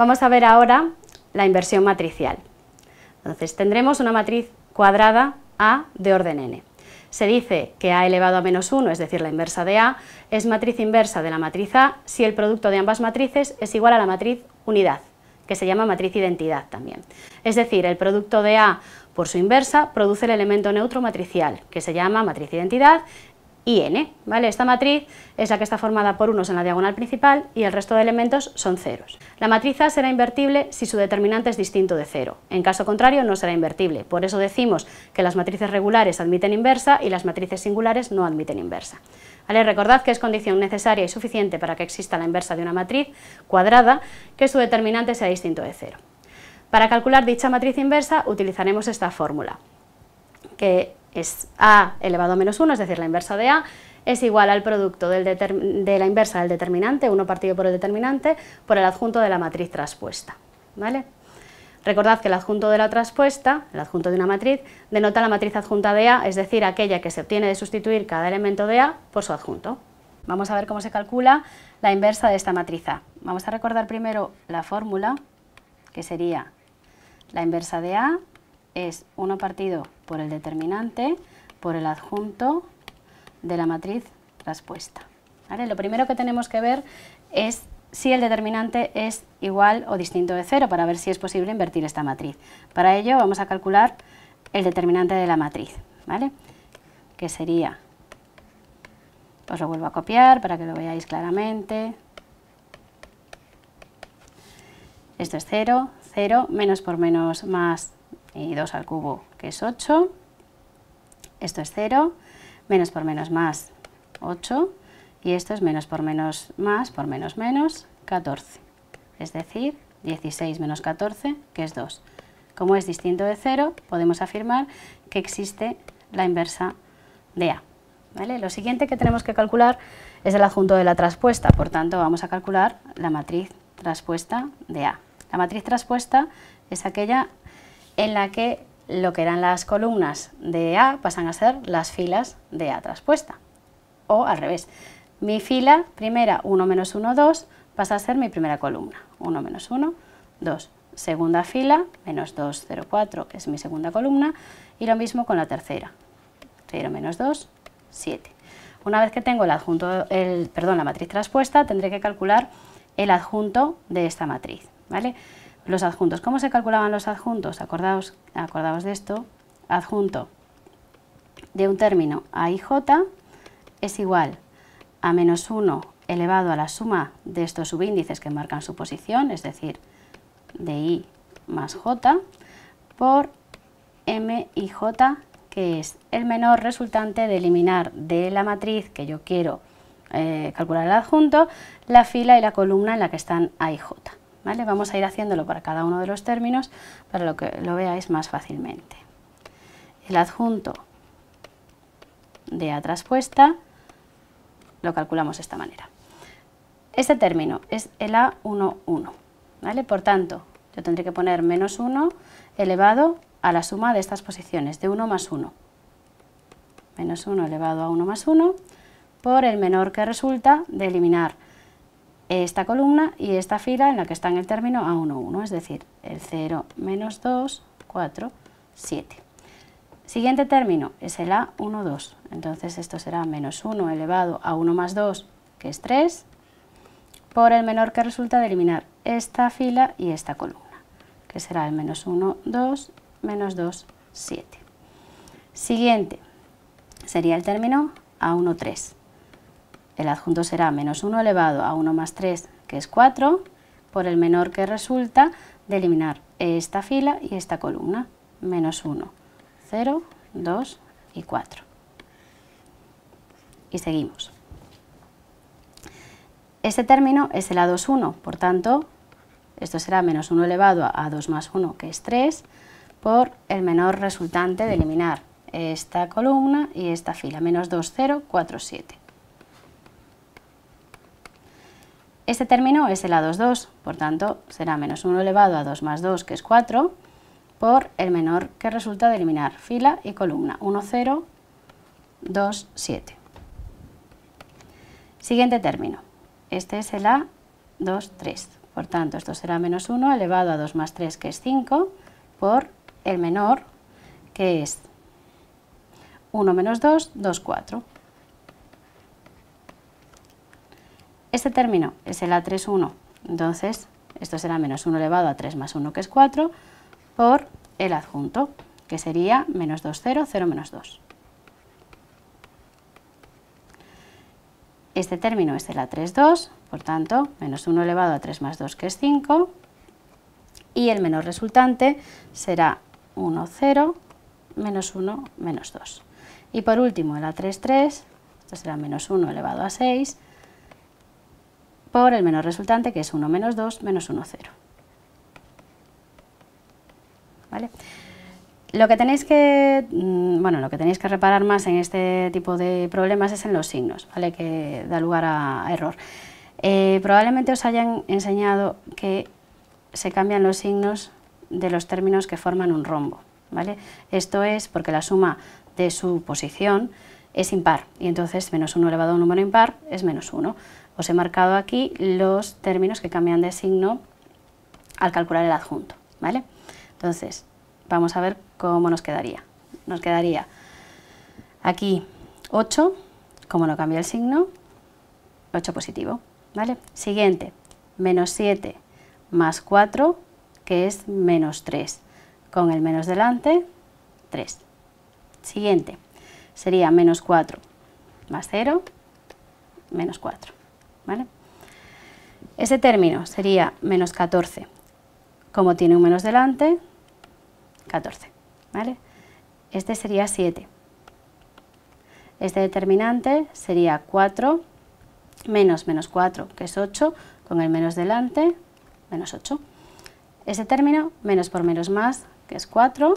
Vamos a ver ahora la inversión matricial. Entonces tendremos una matriz cuadrada A de orden n. Se dice que A elevado a menos 1, es decir, la inversa de A, es matriz inversa de la matriz A si el producto de ambas matrices es igual a la matriz unidad, que se llama matriz identidad también. Es decir, el producto de A por su inversa produce el elemento neutro matricial, que se llama matriz identidad, y n, ¿vale? Esta matriz es la que está formada por unos en la diagonal principal y el resto de elementos son ceros. La matriz A será invertible si su determinante es distinto de 0. En caso contrario no será invertible. Por eso decimos que las matrices regulares admiten inversa y las matrices singulares no admiten inversa. ¿Vale? Recordad que es condición necesaria y suficiente para que exista la inversa de una matriz cuadrada que su determinante sea distinto de 0. Para calcular dicha matriz inversa utilizaremos esta fórmula, que es A elevado a menos 1, es decir, la inversa de A, es igual al producto de la inversa del determinante, 1 partido por el determinante, por el adjunto de la matriz traspuesta, ¿vale? Recordad que el adjunto de la traspuesta, el adjunto de una matriz, denota la matriz adjunta de A, es decir, aquella que se obtiene de sustituir cada elemento de A por su adjunto. Vamos a ver cómo se calcula la inversa de esta matriz A. Vamos a recordar primero la fórmula, que sería la inversa de A es 1 partido por el determinante por el adjunto de la matriz traspuesta. ¿Vale? Lo primero que tenemos que ver es si el determinante es igual o distinto de 0 para ver si es posible invertir esta matriz. Para ello vamos a calcular el determinante de la matriz, ¿vale? Que sería, os lo vuelvo a copiar para que lo veáis claramente. Esto es 0, 0, menos por menos más y 2 al cubo, que es 8. Esto es 0, menos por menos más, 8. Y esto es menos por menos más, por menos menos, 14. Es decir, 16 menos 14, que es 2. Como es distinto de 0, podemos afirmar que existe la inversa de A. ¿Vale? Lo siguiente que tenemos que calcular es el adjunto de la traspuesta, por tanto vamos a calcular la matriz traspuesta de A. La matriz traspuesta es aquella en la que lo que eran las columnas de A pasan a ser las filas de A traspuesta, o al revés. Mi fila primera 1 menos 1, 2 pasa a ser mi primera columna, 1 menos 1, 2. Segunda fila, menos 2, 0, 4 es mi segunda columna, y lo mismo con la tercera, 0 menos 2, 7. Una vez que tengo el adjunto, la matriz traspuesta, tendré que calcular el adjunto de esta matriz, ¿vale? Los adjuntos, ¿cómo se calculaban los adjuntos? Acordaos de esto. Adjunto de un término A y J es igual a menos 1 elevado a la suma de estos subíndices que marcan su posición, es decir, de I más J, por M y J, que es el menor resultante de eliminar de la matriz que yo quiero calcular el adjunto, la fila y la columna en la que están A y J. ¿Vale? Vamos a ir haciéndolo para cada uno de los términos para que lo veáis más fácilmente. El adjunto de A traspuesta lo calculamos de esta manera. Este término es el A11, ¿vale? Por tanto, yo tendré que poner menos 1 elevado a la suma de estas posiciones, de 1 más 1. Menos 1 elevado a 1 más 1 por el menor que resulta de eliminar esta columna y esta fila en la que está en el término A11, es decir, el 0 menos 2, 4, 7. Siguiente término es el A12, entonces esto será menos 1 elevado a 1 más 2, que es 3, por el menor que resulta de eliminar esta fila y esta columna, que será el menos 1, 2, menos 2, 7. Siguiente sería el término A13. El adjunto será menos 1 elevado a 1 más 3, que es 4, por el menor que resulta de eliminar esta fila y esta columna, menos 1, 0, 2 y 4. Y seguimos. Este término es el A21, por tanto, esto será menos 1 elevado a 2 más 1, que es 3, por el menor resultante de eliminar esta columna y esta fila, menos 2, 0, 4, 7. Este término es el A22, por tanto será menos 1 elevado a 2 más 2, que es 4, por el menor que resulta de eliminar fila y columna, 1, 0, 2, 7. Siguiente término, este es el A23, Por tanto, esto será menos 1 elevado a 2 más 3, que es 5, por el menor, que es 1 menos 2, 2, 4. Este término es el A3, 1, entonces esto será menos 1 elevado a 3 más 1, que es 4, por el adjunto, que sería menos 2, 0, 0 menos 2. Este término es el A3, 2, por tanto, menos 1 elevado a 3 más 2, que es 5, y el menor resultante será 1, 0, menos 1, menos 2. Y por último, el A3, 3, esto será menos 1 elevado a 6, por el menor resultante, que es 1 menos 2, menos 1, 0. ¿Vale? Lo que tenéis que reparar más en este tipo de problemas es en los signos, ¿vale? Que da lugar a error. Probablemente os hayan enseñado que se cambian los signos de los términos que forman un rombo, ¿vale? Esto es porque la suma de su posición es impar, y entonces menos 1 elevado a un número impar es menos 1. Os he marcado aquí los términos que cambian de signo al calcular el adjunto, ¿vale? Entonces, vamos a ver cómo nos quedaría. Nos quedaría aquí 8, como no cambia el signo, 8 positivo, ¿vale? Siguiente, menos 7 más 4, que es menos 3, con el menos delante, 3. Siguiente, sería menos 4 más 0, menos 4, ¿vale? Ese término sería menos 14, como tiene un menos delante, 14, ¿vale? Este sería 7. Este determinante sería 4 menos menos 4, que es 8, con el menos delante, menos 8. Este término, menos por menos más, que es 4,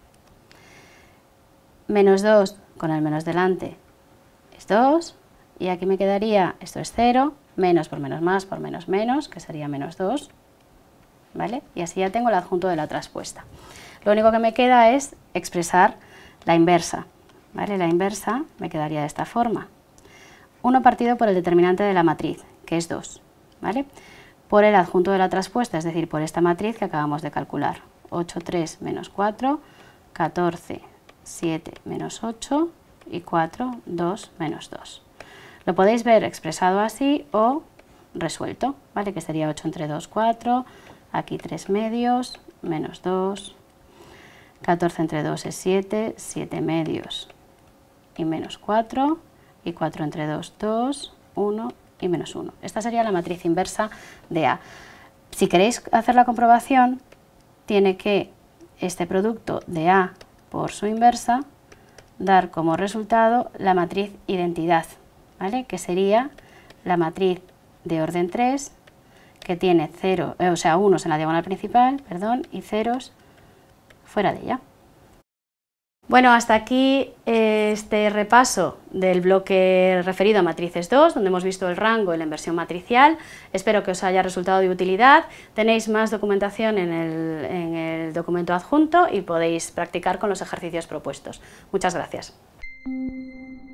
menos 2 con el menos delante es 2, y aquí me quedaría, esto es 0, menos por menos más por menos menos, que sería menos 2, ¿vale? Y así ya tengo el adjunto de la traspuesta. Lo único que me queda es expresar la inversa, ¿vale? La inversa me quedaría de esta forma. 1 partido por el determinante de la matriz, que es 2, ¿vale? Por el adjunto de la traspuesta, es decir, por esta matriz que acabamos de calcular. 8, 3 menos 4, 14, 7 menos 8 y 4, 2 menos 2. Lo podéis ver expresado así o resuelto, ¿vale? Que sería 8 entre 2, 4, aquí 3 medios, menos 2, 14 entre 2 es 7, 7 medios y menos 4, y 4 entre 2, 2, 1 y menos 1. Esta sería la matriz inversa de A. Si queréis hacer la comprobación, tiene que este producto de A por su inversa dar como resultado la matriz identidad, ¿vale? Que sería la matriz de orden 3, que tiene 1 en la diagonal principal, y ceros fuera de ella. Bueno, hasta aquí este repaso del bloque referido a matrices 2, donde hemos visto el rango y la inversión matricial. Espero que os haya resultado de utilidad. Tenéis más documentación en el documento adjunto y podéis practicar con los ejercicios propuestos. Muchas gracias.